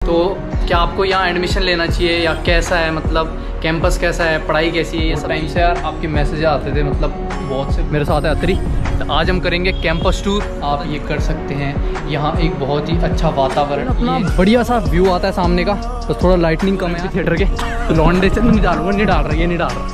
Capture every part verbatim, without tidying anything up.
तो क्या आपको यहाँ एडमिशन लेना चाहिए या कैसा है, मतलब कैंपस कैसा है, पढ़ाई कैसी है, ये सब टाइम से यार आपके मैसेज आते थे, मतलब बहुत से। मेरे साथ है अत्री। तो आज हम करेंगे कैंपस टूर। आप ये कर सकते हैं, यहाँ एक बहुत ही अच्छा वातावरण, अपना बढ़िया सा व्यू आता है सामने का। तो थोड़ा लाइटनिंग कम है थिएटर के, तो लॉन्डे चल नहीं डालूंगा, नहीं डाल रहा, ये नहीं डाल रहा।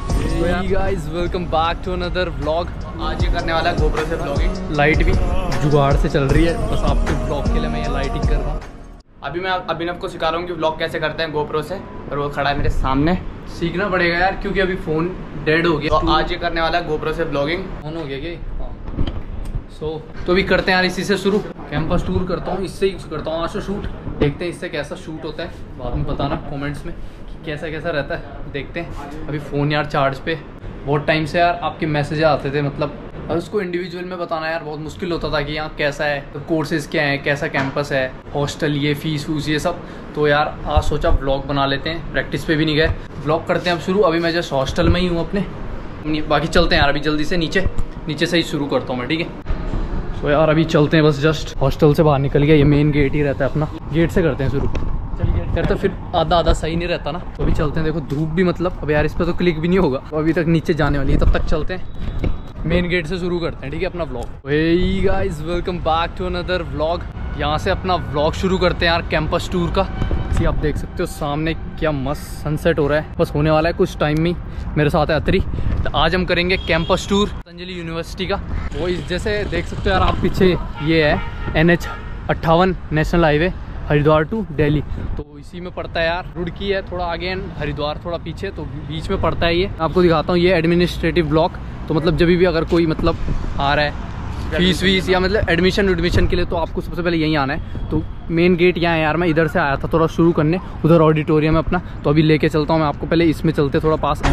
Guys welcome back to another vlog. आज ये करने वाला है गोप्रो से व्लॉगिंग। लाइट भी जुगाड़ से चल रही है, बस आपके व्लॉग के लिए मैं ये लाइटिंग कर रहा हूँ। अभी मैं अभिनव को सिखा रहा हूँ कि व्लॉग कैसे करते हैं गोप्रो से, और वो खड़ा है मेरे सामने। सीखना पड़ेगा यार, क्योंकि अभी फ़ोन डेड हो गया। तो आज ये करने वाला है गोप्रो से व्लॉगिंग। ऑन हो गया क्या? सो तो अभी करते हैं यार इसी से शुरू। कैंपस टूर करता हूँ, इससे ही करता हूँ आज से शूट। देखते हैं इससे कैसा शूट होता है, बाद में बताना कमेंट्स में कि कैसा कैसा रहता है। देखते हैं। अभी फ़ोन यार चार्ज पे, बहुत टाइम से यार आपके मैसेज आते थे, मतलब और उसको इंडिविजुअल में बताना यार बहुत मुश्किल होता था कि यहाँ कैसा है, तो कोर्सेज क्या है, कैसा कैंपस है, हॉस्टल, ये फीस फूस ये सब। तो यार आज सोचा व्लॉग बना लेते हैं, प्रैक्टिस पे भी नहीं गए, व्लॉग करते हैं अब शुरू। अभी मैं जस्ट हॉस्टल में ही हूँ अपने, बाकी चलते हैं यार अभी जल्दी से नीचे नीचे से ही शुरू करता हूँ मैं, ठीक है। तो यार अभी चलते हैं, बस जस्ट हॉस्टल से बाहर निकल गया। ये मेन गेट ही रहता है अपना, गेट से करते हैं शुरू। यार तो फिर आधा आधा सही नहीं रहता ना, तो अभी चलते हैं। देखो धूप भी, मतलब अब यार इस पर तो क्लिक भी नहीं होगा, तो अभी तक नीचे जाने वाली है, तब तक चलते हैं। मेन गेट से शुरू करते हैं, ठीक है अपना व्लॉग। Hey guys welcome back to another vlog. यहाँ से अपना व्लॉग शुरू करते हैं यार कैंपस टूर का। जी आप देख सकते हो सामने क्या मस्त सनसेट हो रहा है, बस होने वाला है कुछ टाइम में। मेरे साथ है अत्री। तो आज हम करेंगे कैंपस टूर पतंजलि यूनिवर्सिटी का। वो इस जैसे देख सकते हो यार आप पीछे, ये है एन एच अट्ठावन national highway Haridwar to Delhi. तो इसी में पड़ता है यार, रुड़की है थोड़ा आगे एंड हरिद्वार थोड़ा पीछे, तो बीच में पड़ता है ये। आपको दिखाता हूँ, ये एडमिनिस्ट्रेटिव ब्लॉक। तो मतलब जब भी अगर कोई मतलब आ रहा है फीस वीस या मतलब एडमिशन एडमिशन के लिए, तो आपको सबसे पहले यहीं आना है। तो मेन गेट यहाँ है यार, मैं इधर से आया था थोड़ा शुरू करने, उधर ऑडिटोरियम है अपना। तो अभी लेके चलता हूँ मैं आपको, पहले इसमें चलते थोड़ा पास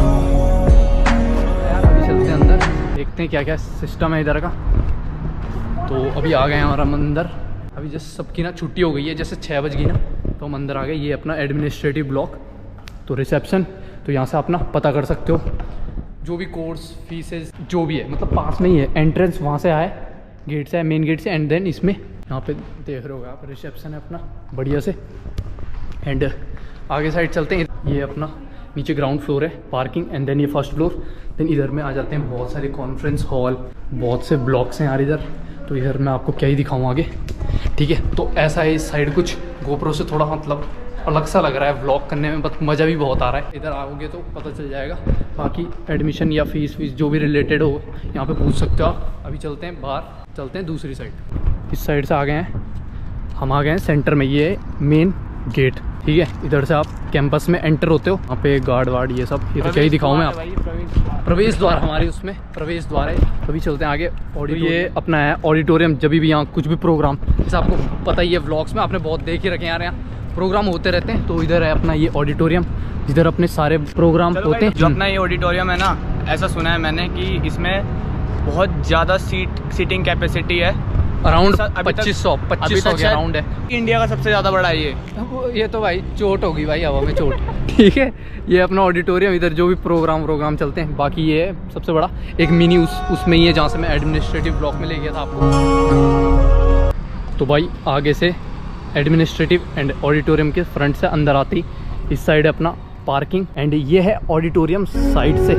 यार। अभी चलते हैं अंदर, देखते हैं क्या क्या सिस्टम है इधर का। तो अभी आ गए हैं हमारा अंदर। अभी जैसे सबकी ना छुट्टी हो गई है, जैसे छः बज गई ना, तो हम अंदर आ गए। ये अपना एडमिनिस्ट्रेटिव ब्लॉक, तो रिसेप्शन। तो यहाँ से अपना पता कर सकते हो जो भी कोर्स फीसेस जो भी है, मतलब पास में ही है। एंट्रेंस वहाँ से आए, गेट से है, मेन गेट से। एंड देन इसमें यहाँ पे देख रहे हो आप, रिसेप्शन है अपना बढ़िया से। एंड आगे साइड चलते हैं, ये अपना नीचे ग्राउंड फ्लोर है, पार्किंग। एंड देन ये फर्स्ट फ्लोर। देन इधर में आ जाते हैं, बहुत सारे कॉन्फ्रेंस हॉल, बहुत से ब्लॉक्स हैं यार इधर। तो इधर मैं आपको क्या ही दिखाऊँ आगे, ठीक है। तो ऐसा है इस साइड कुछ। गोप्रो से थोड़ा मतलब अलग सा लग रहा है व्लॉग करने में, बट मज़ा भी बहुत आ रहा है। इधर आओगे तो पता चल जाएगा। बाकी एडमिशन या फीस वीस जो भी रिलेटेड हो यहाँ पे पूछ सकते हो आप। अभी चलते हैं बाहर, चलते हैं दूसरी साइड। इस साइड से आ गए हैं हम, आ गए हैं सेंटर में। ये है मेन गेट, ठीक है। इधर से आप कैंपस में एंटर होते हो, वहाँ पे गार्ड वार्ड ये सब। ये तो क्या ही दिखाऊँ मैं आपको, प्रवेश द्वार हमारे उसमें प्रवेश द्वार है। अभी चलते हैं आगे। ऑडिटोरियम ये अपना है ऑडिटोरियम। जब भी यहाँ कुछ भी प्रोग्राम, जैसे आपको पता ही है व्लॉग्स में आपने बहुत देख ही रखे हैं यार, यहाँ प्रोग्राम होते रहते हैं। तो इधर है अपना ये ऑडिटोरियम, जिधर अपने सारे प्रोग्राम होते हैं। जो अपना ये ऑडिटोरियम है ना, ऐसा सुना है मैंने कि इसमें बहुत ज़्यादा सीट सीटिंग कैपेसिटी है, अराउंड पच्चीस सौ पच्चीस सौ के अराउंड है। इंडिया का सबसे ज़्यादा बड़ा है ये। ये तो भाई चोट होगी भाई, हवा में चोट, ठीक है। ये अपना ऑडिटोरियम, इधर जो भी प्रोग्राम प्रोग्राम चलते हैं। बाकी ये है सबसे बड़ा एक मिनी, उस उसमें ही है जहाँ से मैं एडमिनिस्ट्रेटिव ब्लॉक में ले गया था आपको। तो भाई आगे से एडमिनिस्ट्रेटिव एंड ऑडिटोरियम के फ्रंट से अंदर आती इस साइड है अपना पार्किंग। एंड ये है ऑडिटोरियम साइड से।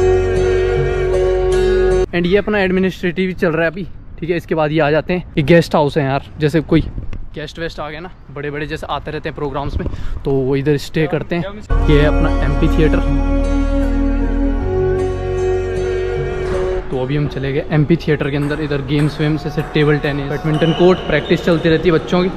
एंड ये अपना एडमिनिस्ट्रेटिव चल रहा है अभी, ठीक है। इसके बाद ये आ जाते हैं, ये गेस्ट हाउस है यार। जैसे कोई गेस्ट वेस्ट आ गए ना, बड़े बड़े जैसे आते रहते हैं प्रोग्राम्स में, तो वो इधर स्टे करते हैं। ये है अपना एम्पी थिएटर। तो अभी हम चले गए एम्पी थिएटर के अंदर। इधर गेम्स वेम्स जैसे table tennis, badminton court, practice चलती रहती है बच्चों की।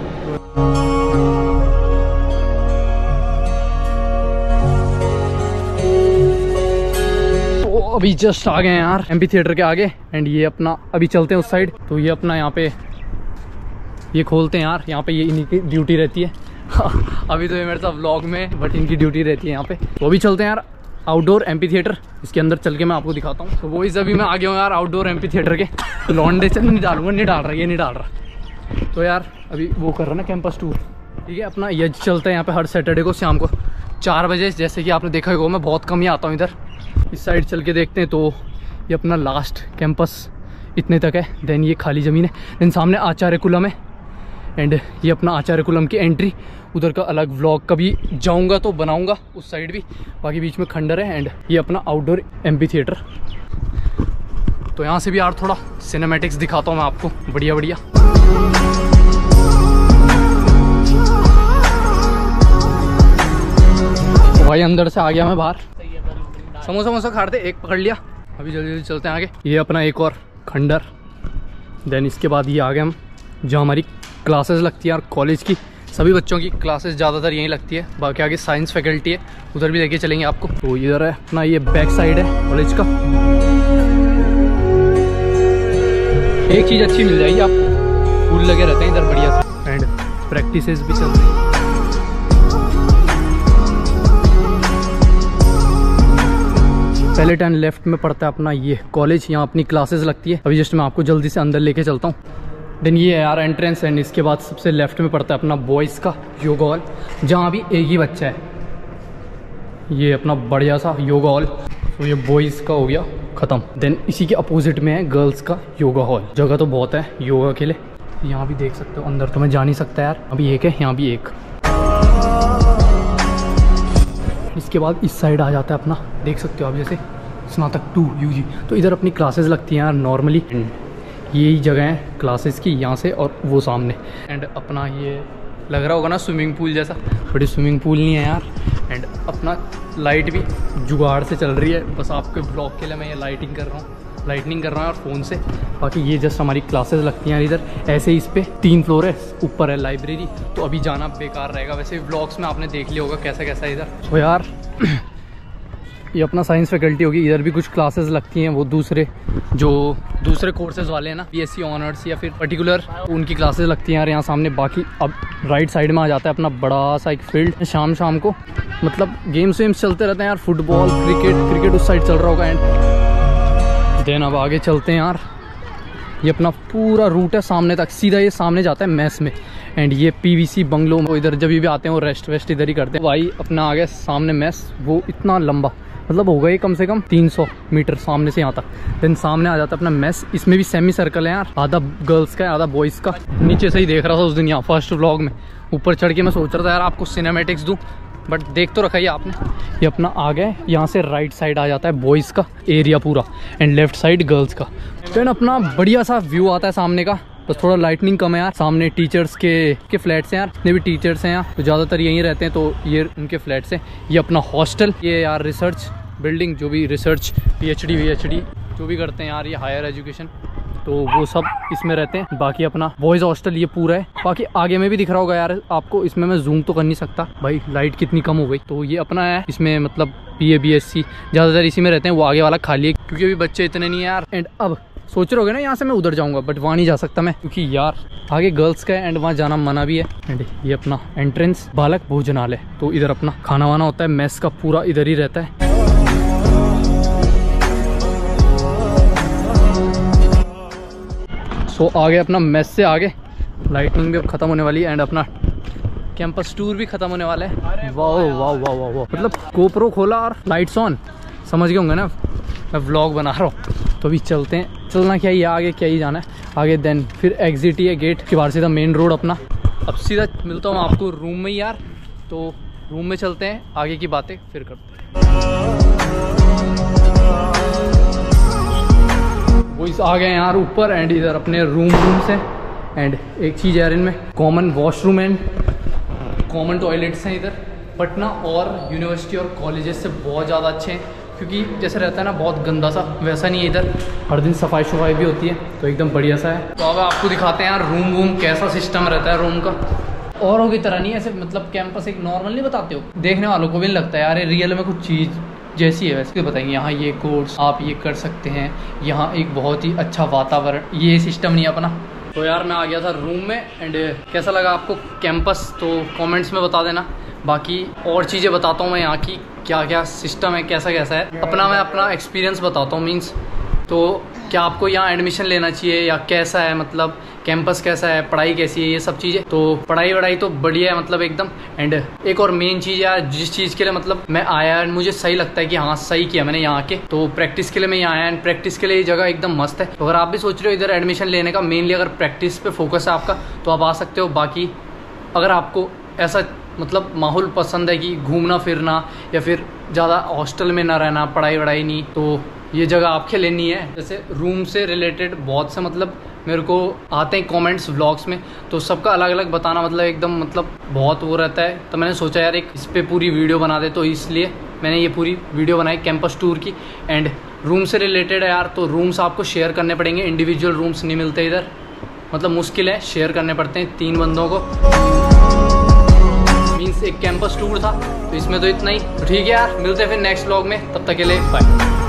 तो अभी जस्ट आ गए हैं यार एम्पी थिएटर के आगे। एंड ये अपना अभी चलते हैं उस साइड। तो ये अपना यहाँ पे ये खोलते हैं यार, यहाँ पे ये इन्हीं की ड्यूटी रहती है। अभी तो ये मेरे साथ व्लॉग में, बट इनकी ड्यूटी रहती है यहाँ पे। तो अभी चलते हैं यार आउटडोर एम्पी थिएटर, इसके अंदर चल के मैं आपको दिखाता हूँ। तो वो इस अभी मैं आ गया हूँ यार आउटडोर एम्पी थिएटर के। तो लॉन्डे चल नहीं डालूंगा, नहीं डाल रहा, ये नहीं डाल रहा। तो यार अभी वो कर रहा ना कैंपस टूर, ठीक है। अपना ये चलता है यहाँ पे हर सैटरडे को शाम को चार बजे, जैसे कि आपने देखा होगा। मैं बहुत कम ही आता हूँ इधर। इस साइड चल के देखते हैं। तो ये अपना लास्ट कैंपस इतने तक है। देन ये खाली ज़मीन है। देन सामने आचार्य कुलम है। एंड ये अपना आचार्य कुलम की एंट्री। उधर का अलग व्लॉग कभी जाऊंगा तो बनाऊंगा, उस साइड भी। बाकी बीच में खंडर है एंड ये अपना आउटडोर एम्पी थिएटर। तो यहाँ से भी यार थोड़ा सिनेमैटिक्स दिखाता हूँ मैं आपको, बढ़िया बढ़िया। तो भाई अंदर से आ गया मैं बाहर, समोसा समोसा खाते एक पकड़ लिया। अभी जल्दी जल्दी चलते हैं आगे। ये अपना एक और खंडर, देन इसके बाद ये आ गए हम जहाँ हमारी क्लासेस लगती है यार कॉलेज की। सभी बच्चों की क्लासेस ज़्यादातर यहीं लगती है। बाकी आगे साइंस फैकल्टी है, उधर भी लेके चलेंगे आपको। तो इधर है अपना ये बैक साइड है कॉलेज का। एक चीज़ अच्छी मिल जाएगी आपको, फूल लगे रहते हैं इधर बढ़िया से एंड प्रैक्टिसेस भी चल रही हैं। पहले टर्न लेफ्ट में पड़ता है अपना ये कॉलेज, यहाँ अपनी क्लासेस लगती है। अभी जस्ट मैं आपको जल्दी से अंदर लेके चलता हूँ। देन ये है यार एंट्रेंस एंड इसके बाद सबसे लेफ्ट में पड़ता है अपना बॉयज़ का योगा हॉल, जहाँ भी एक ही बच्चा है। ये अपना बढ़िया सा योगा हॉल। तो ये बॉयज़ का हो गया ख़त्म। देन इसी के अपोजिट में है गर्ल्स का योगा हॉल। जगह तो बहुत है योगा के लिए, यहाँ भी देख सकते हो। अंदर तो मैं जा नहीं सकता यार, अभी एक है, यहाँ भी एक। इसके बाद इस साइड आ जाता है अपना, देख सकते हो आप, जैसे स्नातक टू यूजी। तो इधर अपनी क्लासेस लगती हैं यार नॉर्मली। यही जगह है क्लासेस की, यहाँ से और वो सामने। एंड अपना ये लग रहा होगा ना स्विमिंग पूल जैसा, बड़ी स्विमिंग पूल नहीं है यार। एंड अपना लाइट भी जुगाड़ से चल रही है, बस आपके ब्लॉग के लिए मैं ये लाइटिंग कर रहा हूँ, लाइटनिंग कर रहा हूँ और फ़ोन से। बाकी ये जस्ट हमारी क्लासेस लगती हैं इधर। ऐसे इस पे तीन फ्लोर है, ऊपर है लाइब्रेरी। तो अभी जाना बेकार रहेगा, वैसे ब्लॉग्स में आपने देख लिया होगा कैसा कैसा है इधर। तो यार ये अपना साइंस फैकल्टी होगी। इधर भी कुछ क्लासेस लगती हैं, वो दूसरे जो दूसरे कोर्सेज वाले हैं ना, बीएससी ऑनर्स या फिर पर्टिकुलर, उनकी क्लासेस लगती हैं यार यहाँ सामने। बाकी अब राइट साइड में आ जाता है अपना बड़ा सा एक फील्ड। शाम शाम को मतलब गेम्स वेम्स चलते रहते हैं यार, फुटबॉल क्रिकेट क्रिकेट उस साइड चल रहा होगा। एंड देन अब आगे चलते हैं यार। ये अपना पूरा रूट है सामने तक, सीधा ये सामने जाता है मैस में। एंड ये पीवीसी बंगलो में इधर जब भी आते हैं वो रेस्ट वेस्ट इधर ही करते हैं। भाई अपना आ गया सामने मैस, वो इतना लंबा, मतलब होगा ये कम से कम तीन सौ मीटर सामने से यहाँ तक। देन सामने आ जाता है अपना मेस। इसमें भी सेमी सर्कल है यार, आधा गर्ल्स का है आधा बॉयज़ का। नीचे से ही देख रहा था उस दिन यहाँ फर्स्ट व्लॉग में, ऊपर चढ़ के मैं सोच रहा था यार आपको सिनेमैटिक्स दूँ, बट देख तो रखा ही आपने। ये अपना आ गए, यहाँ से राइट साइड आ जाता है बॉयज़ का एरिया पूरा एंड लेफ्ट साइड गर्ल्स का। देन अपना बढ़िया सा व्यू आता है सामने का, बस थोड़ा लाइटनिंग कम है यार। सामने टीचर्स के के फ्लैट्स हैं यार, जितने भी टीचर्स हैं यहाँ तो ज़्यादातर यहीं रहते हैं, तो ये उनके फ्लैट्स हैं। ये अपना हॉस्टल, ये यार रिसर्च बिल्डिंग, जो भी रिसर्च पीएचडी वीएचडी जो भी करते हैं यार, ये हायर एजुकेशन, तो वो सब इसमें रहते हैं। बाकी अपना बॉयज़ हॉस्टल ये पूरा है। बाकी आगे में भी दिख रहा होगा यार आपको, इसमें मैं जूम तो कर नहीं सकता भाई, लाइट कितनी कम हो गई। तो ये अपना है, इसमें मतलब बीए बीएससी ज़्यादातर इसी में रहते हैं। वो आगे वाला खाली है क्योंकि अभी बच्चे इतने नहीं है यार। एंड अब सोच रहे होगे ना यहाँ से मैं उधर जाऊँगा, बट वहाँ नहीं जा सकता मैं, क्योंकि यार आगे गर्ल्स का है एंड वहाँ जाना मना भी है। एंड ये अपना एंट्रेंस बालक भोजनालय, तो इधर अपना खाना वाना होता है, मैस का पूरा इधर ही रहता है। तो आगे अपना मेस से आगे लाइटनिंग भी अब ख़त्म होने वाली है एंड अपना कैंपस टूर भी ख़त्म होने वाला है। वाह वाह वाह वाह वाह, मतलब गोप्रो खोला और लाइट्स ऑन, समझ गए होंगे ना मैं व्लॉग बना रहा हूँ। तो अभी चलते हैं, चलना क्या ही आगे, क्या ही जाना है आगे। देन फिर एग्जिट ही है गेट के बाहर, सीधा मेन रोड अपना। अब सीधा मिलता हूँ आपको रूम में यार, तो रूम में चलते हैं, आगे की बातें फिर करते हैं। वो इस आ गए यार ऊपर एंड इधर अपने रूम रूम से। एंड एक चीज़ यार, इनमें common washroom and common toilets हैं इधर। पटना और यूनिवर्सिटी और कॉलेजेस से बहुत ज़्यादा अच्छे हैं, क्योंकि जैसे रहता है ना बहुत गंदा सा, वैसा नहीं है इधर। हर दिन सफाई सफाई भी होती है, तो एकदम बढ़िया सा है। तो अब आपको दिखाते हैं यार रूम वूम कैसा सिस्टम रहता है रूम का। औरों की तरह नहीं, ऐसे मतलब कैंपस एक नॉर्मल नहीं बताते हो, देखने वालों को भी नहीं लगता है यार ये रियल में कुछ चीज़ जैसी है वैसे बताएंगे। यहाँ ये कोर्स आप ये कर सकते हैं, यहाँ एक बहुत ही अच्छा वातावरण, ये सिस्टम नहीं अपना। तो यार मैं आ गया था रूम में एंड कैसा लगा आपको कैंपस, तो कमेंट्स में बता देना। बाकी और चीज़ें बताता हूँ मैं यहाँ की, क्या क्या सिस्टम है, कैसा कैसा है अपना, मैं अपना एक्सपीरियंस बताता हूँ। मीन्स तो क्या आपको यहाँ एडमिशन लेना चाहिए या कैसा है, मतलब कैंपस कैसा है, पढ़ाई कैसी है, ये सब चीज़ें। तो पढ़ाई वढ़ाई तो बढ़िया है मतलब एकदम। एंड एक और मेन चीज़ यार, जिस चीज़ के लिए मतलब मैं आया, मुझे सही लगता है कि हाँ सही किया मैंने यहाँ के, तो प्रैक्टिस के लिए मैं यहाँ आया। एंड प्रैक्टिस के लिए ये जगह एकदम मस्त है। तो अगर आप भी सोच रहे हो इधर एडमिशन लेने का, मेनली अगर प्रैक्टिस पे फोकस है आपका, तो आप आ सकते हो। बाकी अगर आपको ऐसा मतलब माहौल पसंद है कि घूमना फिरना या फिर ज़्यादा हॉस्टल में ना रहना, पढ़ाई वढ़ाई नहीं, तो ये जगह आपके लिए नहीं है। जैसे रूम से रिलेटेड बहुत से मतलब मेरे को आते हैं कमेंट्स व्लॉग्स में, तो सबका अलग अलग बताना मतलब एकदम मतलब बहुत वो रहता है। तो मैंने सोचा यार एक इस पर पूरी वीडियो बना दे, तो इसलिए मैंने ये पूरी वीडियो बनाई कैंपस टूर की। एंड रूम से रिलेटेड है यार, तो रूम्स आपको शेयर करने पड़ेंगे, इंडिविजुअल रूम्स नहीं मिलते इधर, मतलब मुश्किल है, शेयर करने पड़ते हैं तीन बंदों को। मीन्स एक कैंपस टूर था, तो इसमें तो इतना ही। तो ठीक है यार, मिलते हैं फिर नेक्स्ट व्लॉग में, तब तक के लिए बाय।